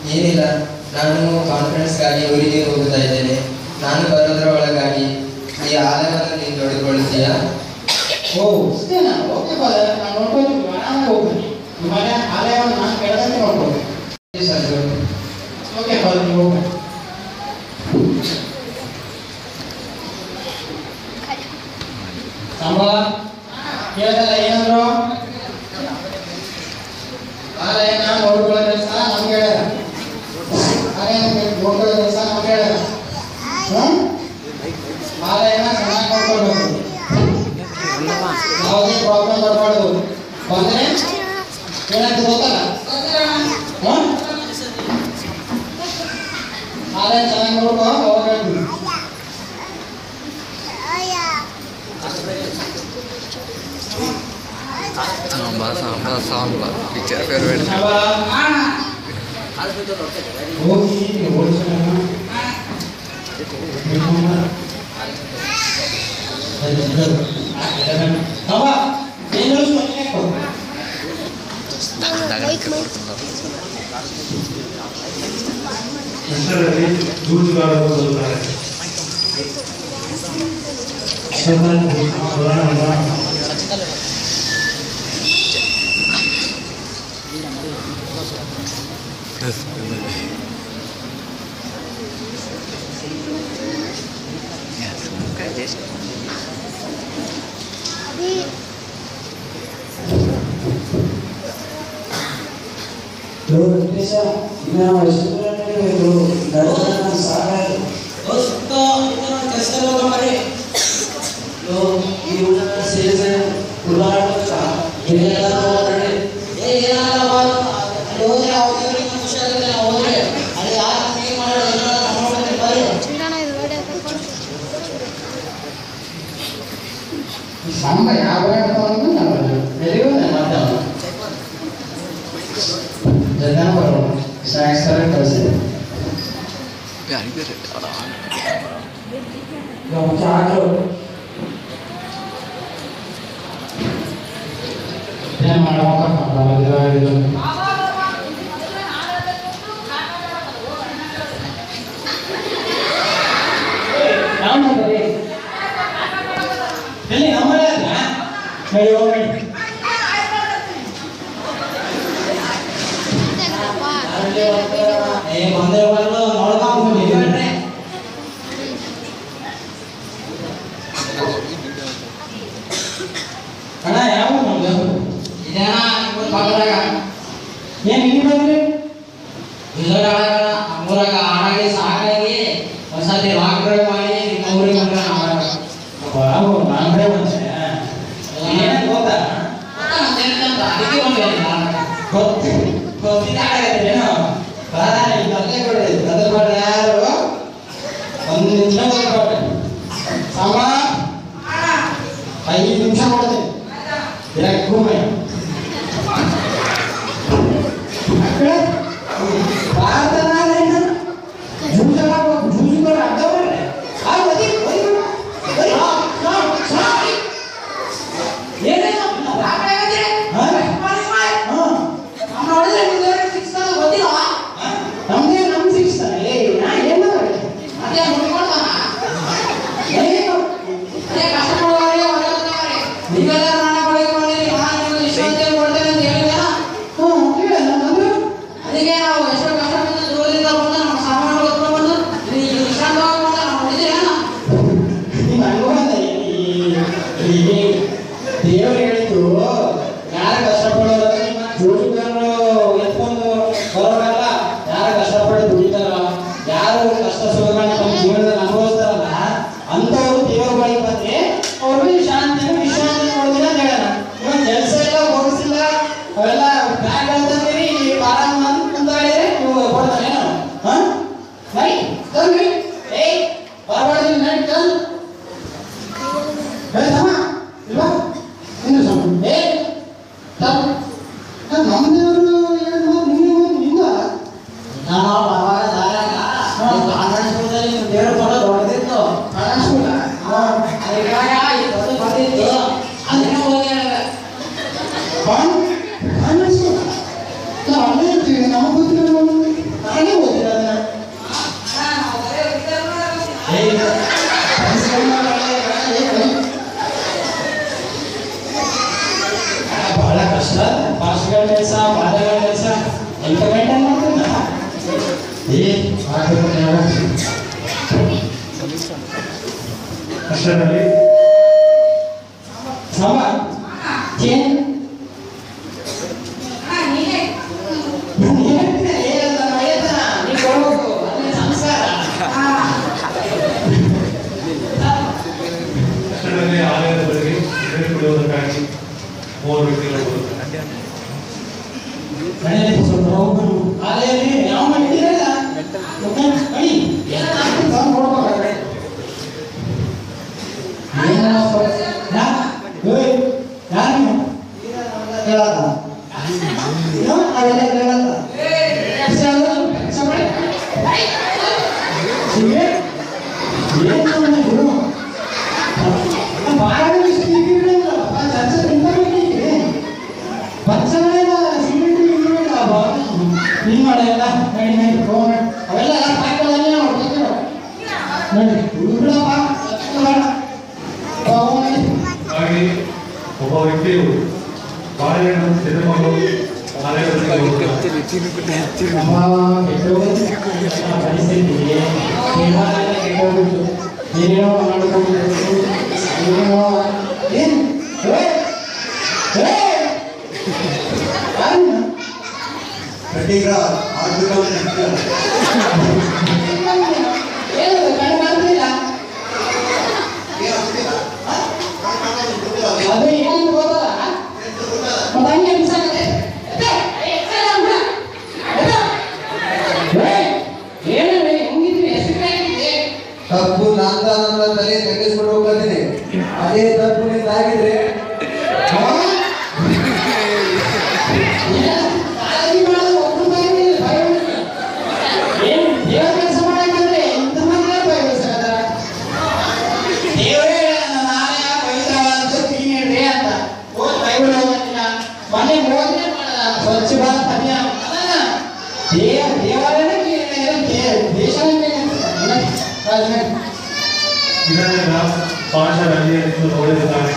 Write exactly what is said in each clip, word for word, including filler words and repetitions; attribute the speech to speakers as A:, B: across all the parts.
A: ಏನಿಲ್ಲ, ನಾನು ಕಾನ್ಫರೆನ್ಸ್ಗಾಗಿ ಊರಿಗೆ ಹೋಗುತ್ತಾ ಇದ್ದೇನೆ. ನಾನು ಬರೋದರ ಒಳಗಾಗಿ ಈ ಆಲಯವನ್ನು ನೀನು ನೋಡಿಕೊಳ್ಳುತ್ತೀಯಾ?
B: ಓ ಅಷ್ಟೇನಾ? ಓಕೆ ಫಾದರ್, ನಾನು ನೋಡ್ಕೊಳ್ತೀನಿ. ಆರಾಮಾಗಿ ಹೋಗ್ತೀನಿ. ನಿಮ್ಮ ಆಲಯವನ್ನು ನಾನು ಕೆಳಗಂತೆ ನೋಡ್ಕೊಳ್ತೀನಿ. ಓಕೆ ಫಾದರ್, ನೀವು ಹೋಗಿ. ಸಂಭವ ಕೇಳ್ದಲ್ಲ ಏನಂದ್ರು? ಆಲಯನ ನೋಡ್ಕೊಳ್ಳೋ ಕೆಲಸ ನಮ್ಗೆ ಹೇಳ್ಯಾರ. ಆಲಯನ ನೋಡ್ಕೊಳ್ಳೋ ಕೆಲಸ ನಮ್ಗೆ ಹೇಳ್ಯಾರ. ಆಲಯನ ಚೆನ್ನಾಗಿ ನೋಡ್ಕೊಳ್ಬೇಕು. ಯಾವುದೇ ಪ್ರಾಬ್ಲಮ್ ಬರಬಾರ್ದು. ಬಂದ್ರೆ ಏನಂತ ಗೊತ್ತಲ್ಲ? ಆಲಯ ಚೆನ್ನಾಗಿ ನೋಡ್ಕೊ, ಅವಾಗ ಹೇಳ್ತೀನಿ.
C: Sambar sambar sambar picture favourite.
B: ಹೋಗಿ ಓಡಿಸೋಣ. ಸಂಬ ಯಾವ ಜನ ಬರೋಣ. ಸ್ನ್ಯಾಕ್ಸ್ ತರ ಕಳಿಸಿದೆ. ಅಣ್ಣ ಯಾವ ಇದೇನ ಪಕ್ಕದಾಗ ಏನ್ ಇಲ್ಲಿ ಬಂದ್ರಿ? ರಿಸಲ್ಟ್ ಆಡಾಗ ನಮ್ಮೂರಾಗ ಆಡಾಗಿ ಸಾಕಾಗಿ ಒಂದ್ಸತಿ ರಾಕ್ ಡ್ರೈವ್ ಮಾಡಿ ನಿಮ್ಮ ಊರಿಗೆ ಬಂದ್ರೆ ನಾವು ನಾನ್ ಬಂದೆ ಏನ್ ಗೊತ್ತಾ? ಅದಕ್ಕೆ ಬಂದೆ. ಗೊತ್ತಿಲ್ಲ ಏನೋ ಬರೇ ಕೊಡಿ ಅದ್ರ ಮಾಡಿ ಯಾರು ಒಂದು ನಿಮಿಷ ಕೊಡ್ಬೇಡ. ಸಾಮ ಐದು ನಿಮಿಷ ಕೊಡ್ತೀನಿ. ಭೂಮಿ
D: ಏನೇನು
B: ಮಕ್ಕಳೇ ಓದಿಲ್ಲ ಅದನ್ನ ಬಹಳ ಕಷ್ಟ ಪಾಸ್ಗಳ ಕೆಲಸ ಪಾದಗಳ ಕೆಲಸ ಎಂತ ಮೇಂಟೈನ್ ಮಾಡ್ತಿಲ್ಲ ಏ
D: ಅಷ್ಟರಲ್ಲಿ
B: ಸಮ ಚೇನ್
D: ಅಷ್ಟರಲ್ಲಿ ಆಲಯದ ಬಳಿಗೆ ನೀರು ಕುಡಿಯುವುದಕ್ಕಾಗಿ ಮೂವರು ವ್ಯಕ್ತಿಗಳು
B: ಆಲಯಲ್ಲಿ ಯಾವ ಮಾಡಿದಿರಲ್ಲ ಬನ್ನಿ ನೀನ್ ಮಾಡಲ್ಲ ನಡಿ ನಡಿ ಅವೆಲ್ಲ ಸಾಯ್ಕೊಳ್ಳಲ್ಲ ನೋಡಿ
D: ಹಾಗೆ ಒಬ್ಬ ವ್ಯಕ್ತಿಯು ಬಾಳೆಹಣ್ಣನ್ನು ತೆಗೆದುಕೊಂಡು ಆಲಯದಲ್ಲಿ
B: ಏನೇನೋ ಮಾಡಿಕೊಂಡು ಏನೇನೋ ಏನ್ ಅದು ಏನಂತ ಗೊತ್ತಲ್ಲ ಮತ್ತೆ ಹಂಗೆ ಅನ್ಸಾಗತ್ತೆ ಏನೇ ಹೆಂಗಿದ್ವಿ ಹೆಸರಾಗಿದ್ದೆ
A: ತಪ್ಪು ನಂದ ನನ್ನ ತಲೆ ತಗ್ಗಿಸ್ಕೊಂಡು ಹೋಗ್ತೀನಿ ಅದೇ ತಪ್ಪು ನಿಂದಾಗಿದ್ರೆ
B: ಸ್ವಚ್ಛ ಭಾರತ ಅಭಿಯಾನ ದೇವ ದೇವಾಲಯಕ್ಕೆ
D: ಇದರಿಂದ ಪಾಠ ಅಲ್ಲಿಯಲ್ಲಿ ನೋಡಿರುತ್ತಾರೆ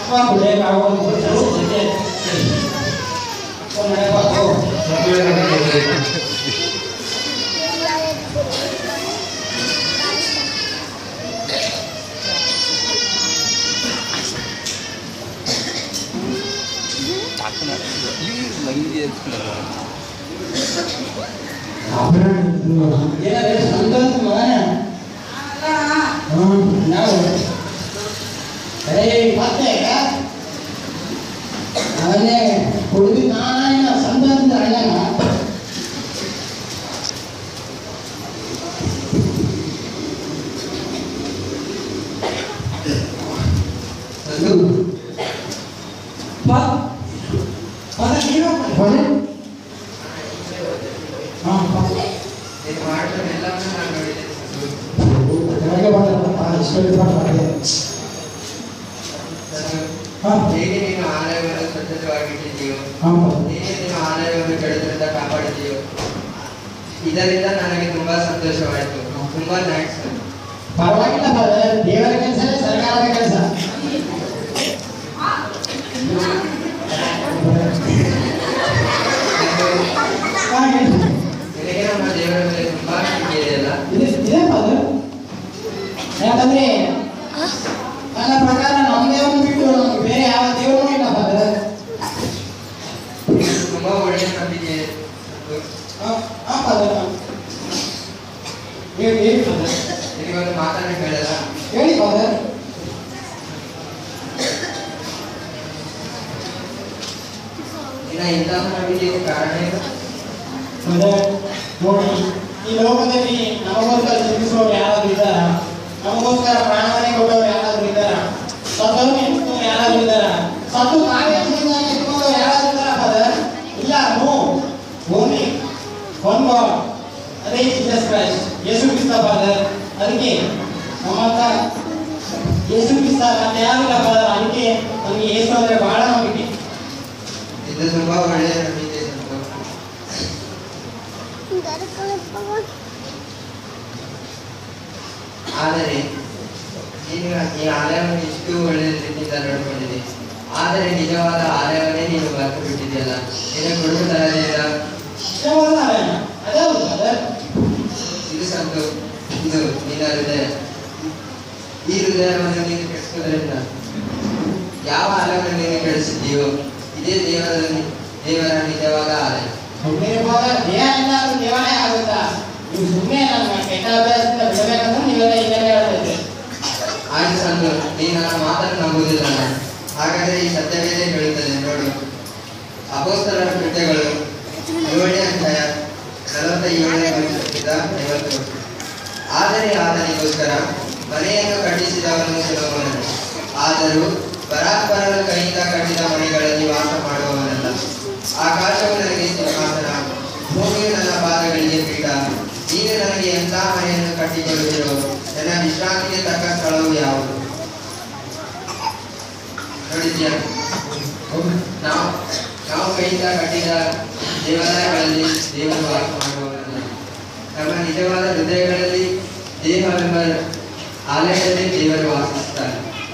B: ಅವನೇ ಹುಡುಗಿ ನಾನ ಸಂಬಂಧ ಅಣ್ಣನ
A: ಹೇಗೆ ನೀನು ಆಲಯವನ್ನು ಸ್ವಚ್ಛವಾಗಿಟ್ಟಿದ್ದೀಯೋ ಹೇಗೆ ನೀನು ಆಲಯವನ್ನು ಕೆಡದಿಂದ ಕಾಪಾಡಿದೆಯೋ ಇದರಿಂದ ನನಗೆ ತುಂಬಾ ಸಂತೋಷವಾಯಿತು. ತುಂಬಾ ಥ್ಯಾಂಕ್ಸ್.
B: ಪರವಾಗಿಲ್ಲ ದೇವರ ಕೆಲಸ ಸರ್ಕಾರದ ಕೆಲಸ
A: ನಿನಗೆ ನಮ್ಮ ದೇವರ ಮೇಲೆ ತುಂಬಾ ನಂಬಿಕೆ ಇದೆಯಲ್ಲ?
B: ಇದೆ ಅದು ಯಾಕಂದ್ರೆ ನನ್ನ ಪ್ರಕಾರ ನಮ್ಮ ದೇವರನ್ನು ಬಿಟ್ಟು ನಮ್ಗೆ ಬೇರೆ ಯಾವ ದೇವರೂ ಇಲ್ಲ ಫಾದರ್.
A: ತುಂಬಾ ಒಳ್ಳೆಯ ನಂಬಿಕೆ.
B: ಹಾ ಫಾದರ್ ಹೇಳಿ ಹೇಳಿ ಫಾದರ್.
A: ನಿನಗೊಂದು ಮಾತನ್ನು ಹೇಳಲ್ಲ?
B: ಹೇಳಿ ಫಾದರ್.
A: ನಿನ್ನ ಇಂತಹ ನಂಬಿಕೆಗೆ ಕಾರಣ ಏನು?
B: ಫಾದರ್ ನೋಡಿ, ಈ ಲೋಕದಲ್ಲಿ ನಮಗೋಸ್ಕರ ಜೀವಿಸುವವರು ಯಾರಾದ್ರೂ ಇದ್ದಾರ? ನಮಗೋಸ್ಕರ ಪ್ರಾಣವನ್ನೇ ಕೊಟ್ಟವರು ಯಾರಾದ್ರೂ ಇದ್ದಾರ? ಸತ್ತವರು ನಿಂತವರು ಯಾರಾದ್ರೂ ಇದ್ದಾರ? ಸತ್ತು ನಾವೇ ಇಟ್ಕೊಂಡವ್ರು ಯಾರಾದ್ರೂ ಇದ್ದಾರ ಫಾದರ್? ಇಲ್ಲ. ನೋ, ಓನ್ಲಿ ಒನ್ ಗಾಡ್, ಅದೇ ಜೀಸಸ್ ಕ್ರೈಸ್ಟ್, ಯೇಸು ಕ್ರಿಸ್ತ ಫಾದರ್. ಅದಕ್ಕೆ ನಮ್ಮಂತ ಯೇಸು ಕ್ರಿಸ್ತ ಮತ್ತೆ ಯಾರಿಲ್ಲ ಫಾದರ್. ಅದಕ್ಕೆ ನಮಗೆ ಯೇಸು ಅಂದ್ರೆ ಬಹಳ ನಂಬಿಕೆ.
A: ಇದು ತುಂಬಾ ಒಳ್ಳೆಯ ನಂಬಿಕೆ. ಆದರೆ ನೀನು ಈ ಆಲಯವನ್ನು ಇಷ್ಟು ಒಳ್ಳೆಯ ರೀತಿಯಿಂದ ನೋಡಿಕೊಂಡಿದೆ, ಆದರೆ ನಿಜವಾದ ಆಲಯವನ್ನೇ ನೀನು ಮರೆತು ಬಿಟ್ಟಿದೆಯಲ್ಲ, ನಿನ್ನ ಕೊಡುಗು ತರಲಿಲ್ಲ. ಇದು ಸಂತು, ಇದು ನಿನ್ನ ಹೃದಯ. ಈ ಹೃದಯವನ್ನು ನೀನು ಕೆಡಿಸುವುದರಿಂದ ಯಾವ ಆಲಯವನ್ನು ನೀನು ಕೆಡಿಸಿದ್ದೀಯೋ ಇದೇ ದೇವರ ದೇವರ ನಿಜವಾದ ಆಲಯ.
B: ದೇವನೇ ಆಗುತ್ತಾ? ನೀವು ಸುಮ್ಮನೆ ನನ್ನ ಕೆಟ್ಟ ಅಭ್ಯಾಸದಿಂದ ಬಿಡಬೇಕಂದ್ರೆ ನೀವೆಲ್ಲ ಈಗಲೇ ಹೇಳ್ತೈತೆ.
A: ಆಯ್ತು ಸಂತು, ನೀನು ನನ್ನ ಮಾತನ್ನು ನಂಬುವುದಿಲ್ಲ. ಹಾಗಾದರೆ ಈ ಸತ್ಯವೇದೇ ಹೇಳುತ್ತದೆ ನೋಡು. ಅಪೊಸ್ತಲರ ಕೃತ್ಯಗಳು ಏಳನೇ ಅಧ್ಯಾಯ ನಲವತ್ತ ಏಳನೇ ವಚನದಿಂದ ಐವತ್ತು. ಆದರೆ ಆತನಿಗೋಸ್ಕರ ಮನೆಯನ್ನು ಕಟ್ಟಿಸಿದವನು ಸುಲಭವನು, ಆದರೂ ಪರಾತ್ಪರರ ಕೈಯಿಂದ ಕಟ್ಟಿದ ಮನೆಗಳಲ್ಲಿ ವಾಸ ಮಾಡುವವನಲ್ಲ. ಆಕಾಶವು ನನಗೆ ಸಿಂಹಾಸನ, ಭೂಮಿಯು ನನ್ನ ಪಾದಗಳಿಗೆ ಪೀಠ. ನೀನು ನನಗೆ ಎಂಥ ಮನೆಯನ್ನು ಕಟ್ಟಿಕೊಳ್ಳುವಿರೋ, ನನ್ನ ವಿಶ್ರಾಂತಿಗೆ ತಕ್ಕ ಸ್ಥಳವು ಯಾವುದು? ನೋಡಿದ್ಯಾ, ನಾವು ನಾವು ಕೈಯಿಂದ ಕಟ್ಟಿದ ದೇವಾಲಯಗಳಲ್ಲಿ ದೇವರು ವಾಸ ಮಾಡುವವನಲ್ಲ. ನಮ್ಮ ನಿಜವಾದ ಹೃದಯಗಳಲ್ಲಿ ದೇವರೆಂಬ ಆಲಯದಲ್ಲಿ ದೇವರು ವಾಸಿಸುತ್ತಾರೆ.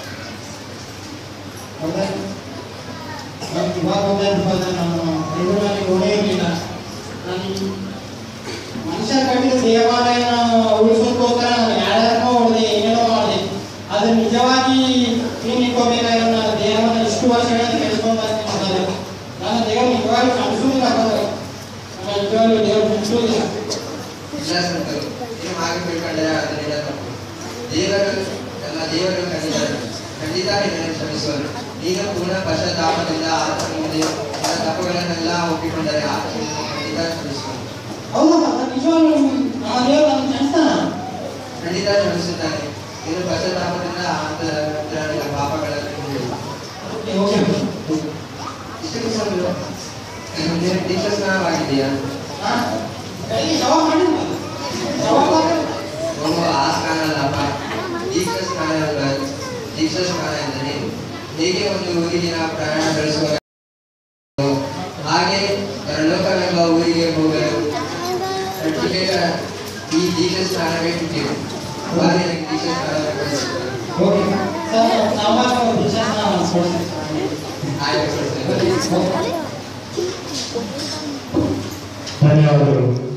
B: ಮನುಷ್ಯ ಕಟ್ಟಿದ ದೇವಾಲಯ ಉಳಿಸೋದಕ್ಕೋಸ್ಕರ ನಾನು ಯಾರ್ಯಾರನ್ನೋ ಹೊಡೆದೆ, ಏನೇನೋ ಮಾಡಿದೆ. ಆದ್ರೆ ನಿಜವಾಗಿ ನೀನು ನಿಂತ್ಕೋಬೇಕಾಗಿರೋ ನಾನು ದೇವರನ್ನ ಇಷ್ಟು ವರ್ಷಗಳಿಂದ ಕೆಡಿಸ್ಕೊಂಡು ಬರ್ತೀನಿ. ನಾನು ದೇವರು ನಿಜವಾಗಿ ಕಳಿಸುವುದಿಲ್ಲ, ನನ್ನ ನಿಜವಾಗ್ಲೂ ದೇವರು ಮುಗಿಸುವುದಿಲ್ಲ.
A: ಇಲ್ಲ ಸಂತು, ನೀವು ಹಾಗೆ ತಿಳ್ಕೊಂಡ್ರೆ ಅದರಿಂದ ತಪ್ಪು. ದೇವರು ನಮ್ಮ ದೇವರು ಖಂಡಿತರು ಖಂಡಿತ ನಿನ್ನನ್ನು ಕ್ಷಮಿಸುವರು. ನೀನು ಪೂರ್ಣ ಪಶ್ಚಾತ್ತಾಪದಿಂದ ಆತನ ಮುಂದೆ ನನ್ನ ತಪ್ಪುಗಳನ್ನೆಲ್ಲ ಒಪ್ಪಿಕೊಂಡರೆ ಆತ ನಿನ್ನನ್ನು ಖಂಡಿತ ಕ್ಷಮಿಸುವನು.
B: ಹೌದಾ? ನಿಜವಾಗ್ಲೂ ನಮ್ಮ ದೇವರು ನನ್ನ ಕ್ಷಮಿಸ್ತಾನ?
A: ಖಂಡಿತ ಕ್ಷಮಿಸುತ್ತಾನೆ. ನೀನು ಪಶ್ಚಾತ್ತಾಪದಿಂದ ಆತ ಹತ್ರ ನಿನ್ನ ಪಾಪಗಳನ್ನು ಇಷ್ಟು ನೀನು ದೀಕ್ಷಾ ಸ್ನಾನವಾಗಿದೆಯಾ? ಓ, ಆ ಸ್ನಾನ ಅಲ್ಲಪ್ಪ, ದೀಕ್ಷಾ ಸ್ನಾನ ಅಲ್ಲ. ದೀಕ್ಷಾ ಸ್ನಾನ ಎಂದರೆ ಹೇಗೆ ಒಂದು ಊರಿನ ಪ್ರಯಾಣ ಬೆಳೆಸುವ ಹಾಗೆ ಪರಲೋಕವೆಂಬ ಊರಿಗೆ ಹೋಗಲು ಟಿಕೆಟ್ ಈ ದೀಕ್ಷಾ ಸ್ನಾನವೇ ಟಿಕೆಟ್. ನನಗೆ ದೀಕ್ಷಾ ಸ್ನಾನ
D: ಧನ್ಯವಾದಗಳು.